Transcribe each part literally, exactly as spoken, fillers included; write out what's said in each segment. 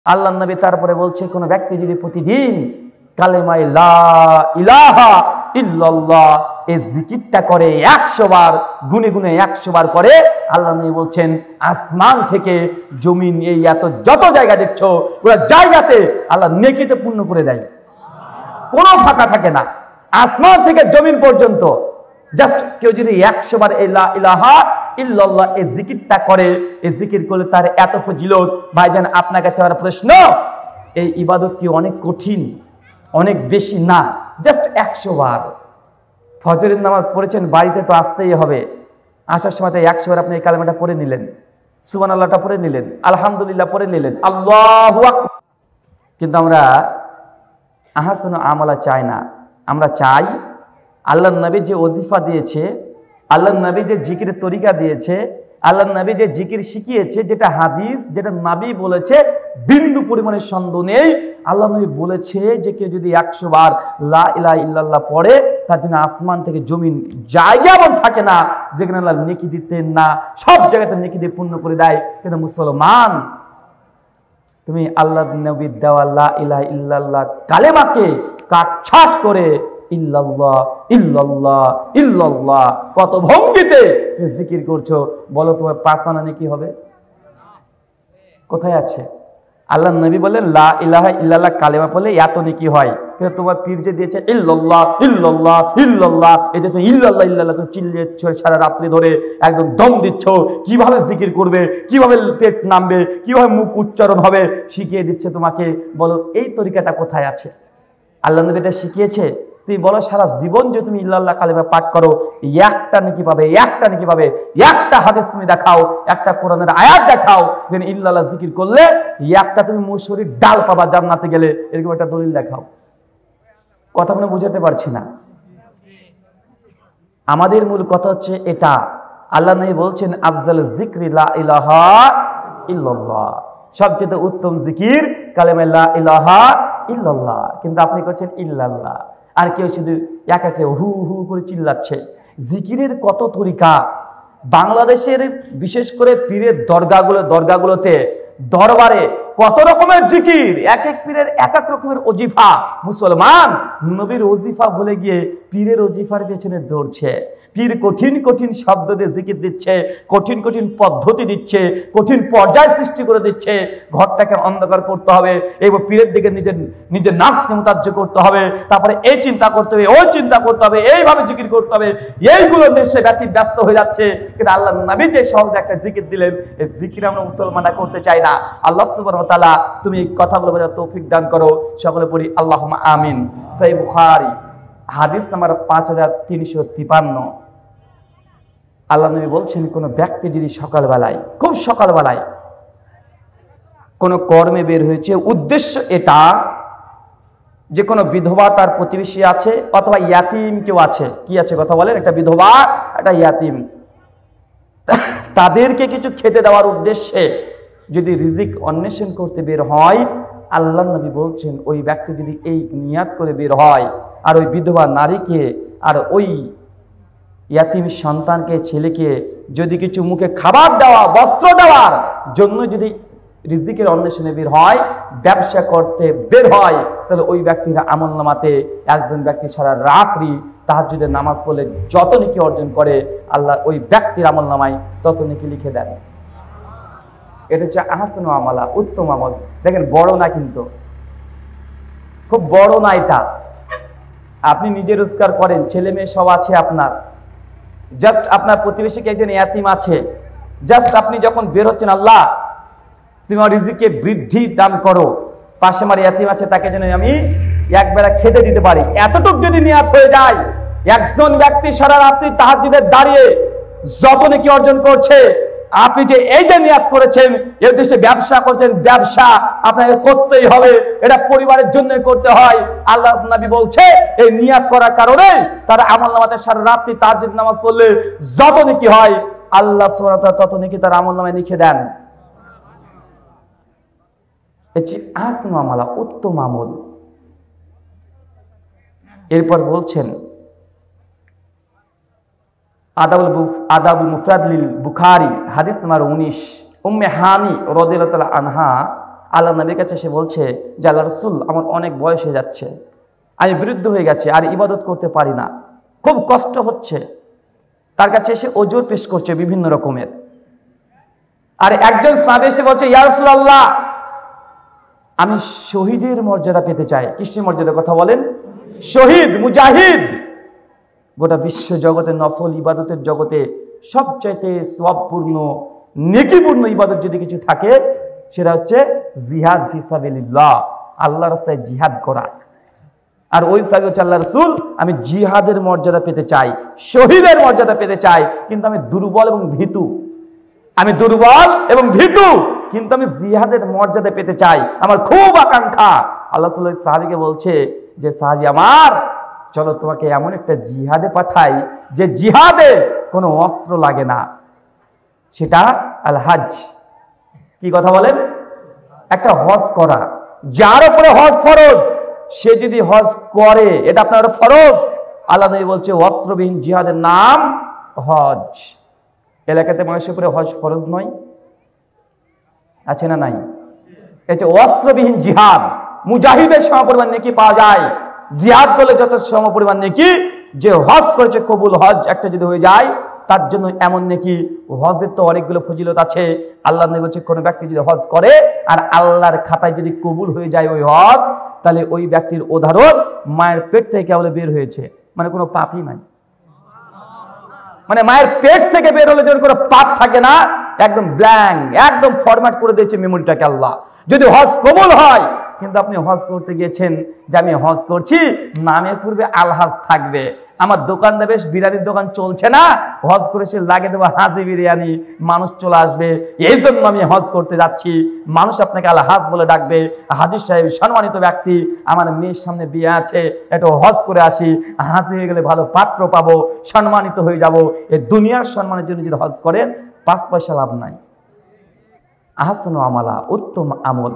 আল্লাহর নবী তারপরে বলছে কোন ব্যক্তি যদি প্রতিদিন কালেমা লা ইলাহা ইল্লাল্লাহ এই জিকিরটা করে একশো বার, গুনে গুনে একশো বার করে, আল্লাহ নবী বলছেন আসমান থেকে জমিন এই এত যত জায়গা দেখছো ওরা জায়গাতে আল্লাহ নেকিতে পূর্ণ করে দেয়, কোনো ফাঁকা থাকে না। আসমান থেকে জমিন পর্যন্ত জাস্ট কেউ যদি একশো বার এই লা ইলাহা ইল্লাল্লাহ এই জিকিরটা করে, এই জিকির করলে তার এত ফজিলত। ভাইজান আপনার কাছে আমার প্রশ্ন, এই ইবাদত কি অনেক কঠিন? অনেক বেশি না, জাস্ট একশো বার। ফজরের নামাজ পড়েছেন, বাড়িতে তো আসতেই হবে, আসার সময় একশো বার আপনি এই কালেমাটা পড়ে নিলেন, সুবহানাল্লাহটা পড়ে নিলেন, আলহামদুলিল্লাহ পড়ে নিলেন, আল্লাহু আকবার। কিন্তু আমরা আহসানু আমালা চাই না, আমরা চাই আল্লাহর নবী যে ওজিফা দিয়েছে, আল্লাহর নবী যে জিকিরের তরিকা দিয়েছে, আল্লাহর নবী যে জিকির শিখিয়েছে, যেটা হাদিস, যেটা নবী বলেছে, বিন্দু পরিমাণের সন্দেহ নেই। আল্লাহ নবী বলেছে যে কেউ যদি একশো বার লা ইলাহা ইল্লাল্লাহ পড়ে, তার জন্য আসমান থেকে জমিন জায়গা এমন থাকে না যেখানে আল্লাহ নেকি দিতেন না, সব জায়গাতে নেকি দিয়ে পূর্ণ করে দেয়। কিন্তু মুসলমান, তুমি আল্লাহ নবীর দেওয়া লা ইলাহা ইল্লাল্লাহ কালেমাকে কাটছাট করে ইল্লাল্লাহ ইল্লাল্লাহ ইল্লাল্লাহ কত ভঙ্গিতে তুমি জিকির করছো, বলো তোমার পাঁচ আনা নেকি হবে? কোথায় আছে? আল্লাহ নবী বলেন লা ইলাহা ইল্লাল্লাহ কালেমা পড়লে এত নেকি হয়, কিন্তু তোমার পীর যে দিয়েছে ইল্লাল্লাহ ইল্লাল্লাহ ইল্লাল্লাহ, এই যে তুমি ইল্লাল্লাহ ইল্লাল্লাহ চিল্লাচ্ছ সারা রাত্রি ধরে, একদম দম দিচ্ছ, কিভাবে জিকির করবে, কিভাবে পেট নামবে, কিভাবে মুখ উচ্চারণ হবে শিখিয়ে দিচ্ছে তোমাকে। বলো এই তরিকাটা কোথায় আছে? আল্লাহ নবী এটা শিখিয়েছে? তুমি বলো সারা জীবন যে তুমি ইল্লাল্লাহ কালেমা পাঠ করো, একটা নেকি পাবে, একটা নেকি পাবে। একটা হাদিস তুমি দেখাও, একটা কোরআনের আয়াত দেখাও যে ইল্লাল্লাহ জিকির করলে একটা তুমি মুসুরির ডাল পাবা জান্নাতে গেলে, এরকম একটা দলিল দেখাও। কথা মনে বুঝাতে পারছি না। আমাদের মূল কথা হচ্ছে এটা। আল্লাহ নবী বলছেন আফজাল যিকরি লা ইলাহা ইল্লাল্লাহ, সবচেয়ে উত্তম জিকির কালেমা লা ইলাহা ইল্লাল্লাহ। কিন্তু আপনি করছেন ইল্লাল্লাহ, আর কেউ শুধু এক একে হু হু করে চিল্লাচ্ছে। জিকিরের কত তরিকা! বাংলাদেশের বিশেষ করে পীরের দরগাগুলো দরগাগুলোতে দরবারে কত রকমের জিকির, এক এক পীরের এক এক রকমের ওজিফা। মুসলমান নবীর ওজিফা ভুলে গিয়ে পীরের ওজিফার পেছনে দৌড়ছে। পীর কঠিন কঠিন শব্দ দিয়ে জিকির দিচ্ছে, কঠিন কঠিন পদ্ধতি দিচ্ছে, কঠিন পর্যায় সৃষ্টি করে দিচ্ছে। ঘরটাকে অন্ধকার করতে হবে, এবার পীরের দিকে নিজের নিজের নাফসকে মুতাজ্জ করতে হবে, তারপরে এই চিন্তা করতে হবে, ওই চিন্তা করতে হবে, এইভাবে জিকির করতে হবে। এইগুলো দেশে ব্যতি ব্যস্ত হয়ে যাচ্ছে। কিন্তু আল্লাহ নবী যে সহজ একটা জিকির দিলেন, এই জিকির আমরা মুসলমানরা করতে চাই না। আল্লাহ সুবহানাহু ওয়া তাআলা তুমি এই কথাগুলো বোঝার তৌফিক দান করো। সকলে পড়ি আল্লাহুম্মা আমিন। সহিহ বুখারী হাদিস নাম্বার পাঁচ হাজার তিনশো তিপ্পান্ন। আল্লাহ নবী বলছেন কোন ব্যক্তি যদি সকালবেলায়, খুব সকালবেলায় কোন কর্মে বের হয়েছে, উদ্দেশ্য এটা যে কোনো বিধবা তার প্রতিবেশী আছে অথবা ইয়াতিম কেউ আছে, কি আছে কথা বলেন, একটা বিধবা একটা ইয়াতিম, তাদেরকে কিছু খেতে দেওয়ার উদ্দেশ্যে যদি রিজিক অন্বেষণ করতে বের হয়, আল্লাহ নবী বলছেন ওই ব্যক্তি যদি এই নিয়াত করে বের হয়, আর ওই বিধবা নারীকে আর ওই ইয়াতিম সন্তানকে ছেলেকে যদি কিছু মুখে খাবার দেওয়া, বস্ত্র দেওয়ার জন্য যদি রিজিকের অন্বেষণে বের হয়, ব্যবসা করতে বের হয়, তাহলে ওই ব্যক্তির আমলনামাতে একজন ব্যক্তি সারা রাত্রি তাহাজ্জুদের নামাজ পড়লে যত নেকি অর্জন করে, আল্লাহ ওই ব্যক্তির আমলনামায় তত নেকি লিখে দেন। এটা হচ্ছে আহসানু আমালা, উত্তম আমল। দেখেন বড় না, কিন্তু খুব বড় না এটা। আপনি নিজে রোজগার করেন, ছেলে মেয়ে সব আছে আপনার, জাস্ট আপনার প্রতিবেশীকে একজন ইয়াতিম আছে, জাস্ট আপনি যখন বের হচ্ছেন, আল্লাহ তুমি আমার রিজিকে বৃদ্ধি দান করো, পাশে আমার ইয়াতিম আছে তাকে যেন আমি একবেলা খেতে দিতে পারি, এতটুক যদি নিয়াত হয়ে যায়, একজন ব্যক্তি সারা রাত্রি তাহাজ্জুদে দাঁড়িয়ে যত নেকি অর্জন করছে, আপনি যে এই যে নিয়াত করেছেন, এর দেশে ব্যবসা করছেন, ব্যবসা আপনাকে করতেই হবে, এটা পরিবারের জন্য করতে হয়। আল্লাহ নবী বলছে এই নিয়াত করার কারণে তারা আমলনামাতে সারা রাত্রি তাহাজ্জুদ নামাজ পড়লে যত নেকি হয়, আল্লাহ সুবহানাহু ওয়া তাআলা তত নেকি তার আমলনামায় লিখে দেন। এটি আহসানু আমালা, উত্তম আমল। এরপর বলছেন আদাবুল আদাবুল মুফরাদ লিল বুখারী হাদিস নাম্বার উনিশ, উম্মে হানি রাদিয়াল্লাহু তাআলা আনহা আল্লাহ নবীর কাছে এসে বলছে যে আল্লাহ রাসূল, আমার অনেক বয়স হয়ে যাচ্ছে, আমি বৃদ্ধ হয়ে গেছি, আর ইবাদত করতে পারি না, খুব কষ্ট হচ্ছে। তার কাছে এসে ওজর পেশ করছে বিভিন্ন রকমের। আর একজন সাহাবী এসে বলছে, ইয়া রাসূলুল্লাহ, আমি শহীদের মর্যাদা পেতে চাই। কিসের মর্যাদার কথা বলেন? শহীদ, মুজাহিদ। গোটা বিশ্ব জগতে নফল ইবাদতের জগতে সবচাইতে সওয়াবপূর্ণ নেকিপূর্ণ ইবাদত যদি কিছু থাকে, সেটা হচ্ছে জিহাদ ফি সাবিলিল্লাহ, আল্লাহর রাস্তায় জিহাদ করা। আর ওই সাহাবী হচ্ছে আল্লাহর রাসূল, আমি জিহাদের মর্যাদা পেতে চাই, শহীদের মর্যাদা পেতে চাই, কিন্তু আমি দুর্বল এবং ভীতু। আমি দুর্বল এবং ভীতু, কিন্তু আমি জিহাদের মর্যাদা পেতে চাই, আমার খুব আকাঙ্ক্ষা। আল্লাহ রাসূল সাহাবীকে বলছে যে, সাহাবী আমার, চলো তোমাকে এমন একটা জিহাদে পাঠাই যে জিহাদে কোনো অস্ত্র লাগে না, সেটা আল হজ। কি কথা বলেন? একটা হজ করা, যার উপরে হজ ফরজ, সে যদি হজ করে, এটা আপনার ফরজ। আল্লাহ নবী বলছে অস্ত্রবিহীন জিহাদের নাম হজ। এলাকাতে মানুষের উপরে হজ ফরজ নয়, আছে না নাই? এই যে অস্ত্রবিহীন জিহাদ, মুজাহিদের সমপরিমাণ নেকি পাওয়া যায়, জিহাদ করলে যত সমপরিমাণ নেকি। যে হজ করেছে কবুল হজ একটা যদি হয়ে যায়, তার জন্য এমন নেকি। হজের তো অনেকগুলো ফজিলত আছে। আল্লাহ নবী বলছে, কোনো ব্যক্তি যদি হজ করে আর আল্লাহর খাতায় যদি কবুল হয়ে যায় ওই হজ, তাহলে ওই ব্যক্তির উদাহরণ মায়ের পেট থেকে কেবল বের হয়েছে, মানে কোনো পাপই নাই। মানে মায়ের পেট থেকে বের হলে যেন কোনো পাপ থাকে না, একদম ব্ল্যাঙ্ক, একদম ফরম্যাট করে দিয়েছে মেমোরিটাকে আল্লাহ। যদি হজ কবুল হয়, কিন্তু আপনি হজ করতে গিয়েছেন যে আমি হজ করছি, নামের পূর্বে আলহাজ থাকবে। আমার দোকানটা বেশ বিরিয়ানির দোকান চলছে না, হজ করে সে লাগে দেবো হাজি বিরিয়ানি, মানুষ চলে আসবে, এই জন্য আমি হজ করতে যাচ্ছি। মানুষ আপনাকে আলহাজ বলে ডাকবে, হাজি সাহেব সম্মানিত ব্যক্তি, আমার মেয়ের সামনে বিয়ে আছে, একটু হজ করে আসি, হাজি হয়ে গেলে ভালো পাত্র পাবো, সম্মানিত হয়ে যাব। এই দুনিয়ার সম্মানের জন্য যদি হজ করেন, পাঁচ পয়সা লাভ নাই। আহসানু আমালা, উত্তম আমল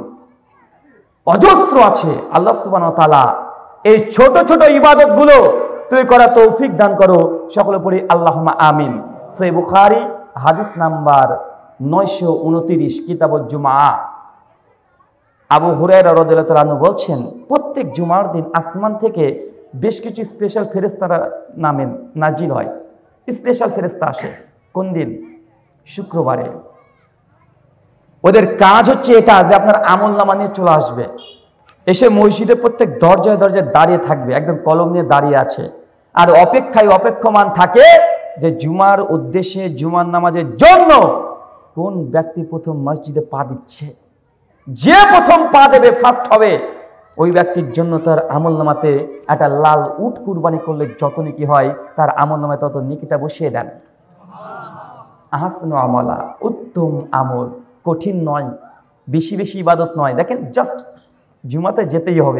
অজস্র আছে। আল্লাহ সুবহানাহু ওয়া তাআলা এই ছোট ছোট ইবাদত গুলো তুই করা তৌফিক দান করো, সকলে পড়ি আল্লাহুম্মা আমিন। সহিহ বুখারী হাদিস নাম্বার নয়শো উনত্রিশ, কিতাবুল জুমআ। আবু হুরায়রা রাদিয়াল্লাহু তাআলা আনহু বলছেন, প্রত্যেক জুমার দিন আসমান থেকে বেশ কিছু স্পেশাল ফেরেশতারা নামেন নাজিল হয়। স্পেশাল ফেরেশতা আসে কোন দিন? শুক্রবারে। ওদের কাজ হচ্ছে এটা যে আপনার আমল নামা নিয়ে চলে আসবে, এসে মসজিদের প্রত্যেক দরজায় দরজায় দাঁড়িয়ে থাকবে, একদম কলম নিয়ে দাঁড়িয়ে আছে, আর অপেক্ষায় অপেক্ষমান থাকে যে জুমার উদ্দেশ্যে, জুমার নামাজের জন্য কোন ব্যক্তি প্রথম মসজিদে পা দিচ্ছে। যে প্রথম পা দেবে, ফার্স্ট হবে, ওই ব্যক্তির জন্য তার আমল নামাতে একটা লাল উট কুরবানি করলে যত নেকি হয়, তার আমল নামায় তত নেকিটা বসিয়ে দেন। আহসানু আমালা, উত্তম আমল, কঠিন নয়, বেশি বেশি ইবাদত নয়। দেখেন, জাস্ট জুমাতে যেতেই হবে।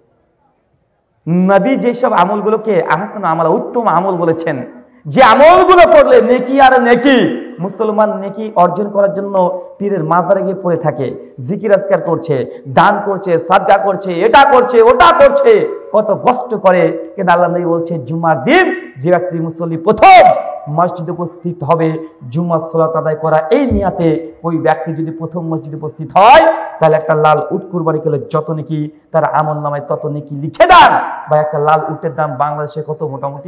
নবী যেসব আমলগুলোকে আহসানু আমালা, উত্তম আমল বলেছেন, যে আমলগুলো করলে নেকি আর নেকি, মুসলমান নেকি অর্জন করার জন্য পীরের মাজারে গিয়ে পড়ে থাকে, জিকির আজকার করছে, দান করছে, সাদকা করছে, এটা করছে, ওটা করছে, কত কষ্ট করে। কিন্তু আল্লাহ নবী বলছে, জুমার দিন যে ব্যক্তি মুসল্লি প্রথম মসজিদে উপস্থিত হবে জুমার সালাত আদায় করা এই নিয়াতে, ওই ব্যক্তি যদি প্রথম মসজিদে উপস্থিত হয়, তাহলে একটা লাল উট কুরবানি করলে যত নেকি, তার আমল নামায় তত নেকি লিখে দেন। বা একটা লাল উটের দাম বাংলাদেশে কত? মোটামুটি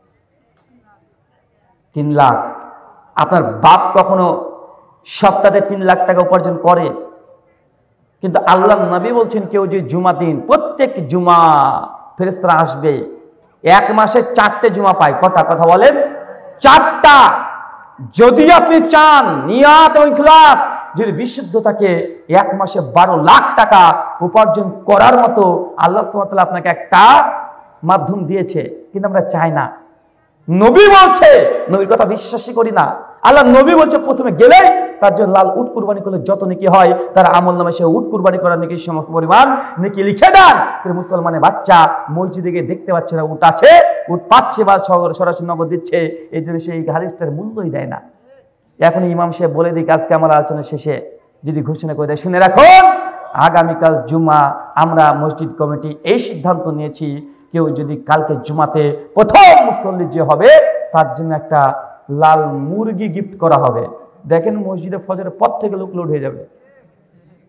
তিন লাখ। আপনার বাপ কখনো সপ্তাহে তিন লাখ টাকা উপার্জন করে? কিন্তু আল্লাহ নবী বলছেন, কেউ যে জুমা দিন, প্রত্যেক জুমা ফেরেশতারা আসবে, এক মাসে চারটে জুমা পায়। কটা? কথা বলেন, চারটা। যদি আপনি চান নিয়াত এবং ইখলাস যদি বিশুদ্ধ থাকে, এক মাসে বারো লাখ টাকা উপার্জন করার মতো আল্লাহ সুবহানাহু ওয়া তাআলা আপনাকে একটা মাধ্যম দিয়েছে, কিন্তু আমরা চাই না। নবী বলছে, নবীর কথা বিশ্বাসই করি না। আল্লাহ নবী বলছে, প্রথমে গেলে তার জন্য লাল উট কুরবানি করলে যত নেকি হয়, তার আমল নামে সে উট কুরবানি করার নেকি সম পরিমাণ নেকি লিখে দেন। মুসলমানের বাচ্চা মসজিদে গিয়ে দেখতে পাচ্ছে না উট আছে, উট পাচ্ছে বা সরাসরি নগদ দিচ্ছে, এই জন্য সেই হাদিসটার মূল্যই দেয় না। এখন ইমাম সাহেব বলে দিই, আজকে আমার আলোচনা শেষে যদি ঘোষণা করে দেয়, শুনে রাখুন, আগামীকাল জুমা আমরা মসজিদ কমিটি এই সিদ্ধান্ত নিয়েছি, কেউ যদি কালকে জুমাতে প্রথম মুসল্লি যে হবে, তার জন্য একটা লাল মুরগি গিফট করা হবে। দেখেন, মসজিদে ফজরের পর থেকে লোক লোড হয়ে যাবে।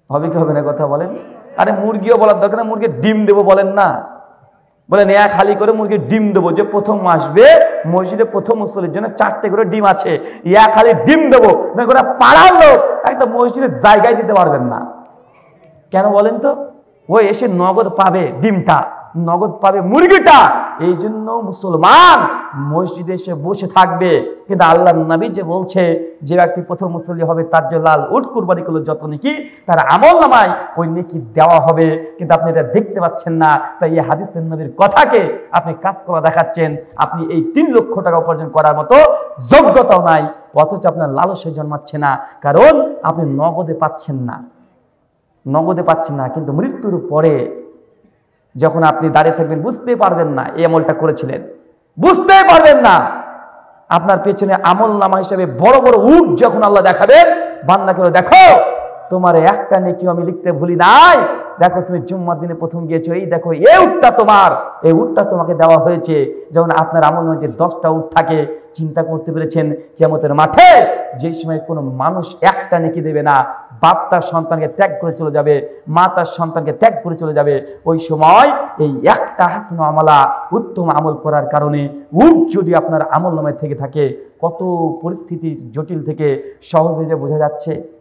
হবে কি হবে না কথা বলেন? আরে মুরগিও বলার দরকার না, মুরগির ডিম দেবো বলেন না, বলেন এক খালি করে মুরগির ডিম দেবো, যে প্রথম আসবে মসজিদে প্রথম মুসল্লির জন্য চারটে করে ডিম আছে, এক খালি ডিম দেবো, পাড়ার লোক একদম মসজিদের জায়গায় দিতে পারবেন না। কেন বলেন তো? ও এসে নগদ পাবে ডিমটা, নগদ পাবে মুরগিটা, এই জন্য মুসলমান মসজিদে এসে বসে থাকবে। কিন্তু আল্লাহর নবী যে বলছে যে ব্যক্তি প্রথম মুসল্লি হবে তার যে লাল উট কুরবানি করলো যত নেকি তার আমল নামায় ওই নেকি দেওয়া হবে, কিন্তু আপনি এটা দেখতে পাচ্ছেন না। তাই এই হাদিসের নবীর কথাকে আপনি কাজ করা দেখাচ্ছেন, আপনি এই তিন লক্ষ টাকা উপার্জন করার মতো যোগ্যতাও নাই, অথচ আপনার লালসে জন্মাচ্ছে না, কারণ আপনি নগদে পাচ্ছেন না, নগদে পাচ্ছেন না। কিন্তু মৃত্যুর পরে যখন আপনি দাঁড়িয়ে থাকবেন বুঝতে পারবেন না এই আমলটা করেছিলেন, বুঝতে পারবেন না। আপনার পেছনে আমল নামা হিসেবে বড় বড় উট যখন আল্লাহ দেখাবেন, বান্দা করে দেখো তোমার একটা নেকিও আমি লিখতে ভুলি নাই, দেখো তুমি জুম্মার দিনে প্রথম গিয়েছো, এই দেখো এই উটটা তোমার, এই উটটা তোমাকে দেওয়া হয়েছে। যেমন আপনার আমল নামায় যে দশটা উট থাকে, চিন্তা করতে পেরেছেন কিয়ামতের মাঠে যে সময় কোনো মানুষ একটা নেকি দেবে না, বাপ তার সন্তানকে ত্যাগ করে চলে যাবে, মা তার সন্তানকে ত্যাগ করে চলে যাবে, ওই সময় এই একটা হাসান আমলা উত্তম আমল করার কারণে উট যদি আপনার আমল নামায় থেকে থাকে, কত পরিস্থিতি জটিল থেকে সহজে যে বোঝা যাচ্ছে।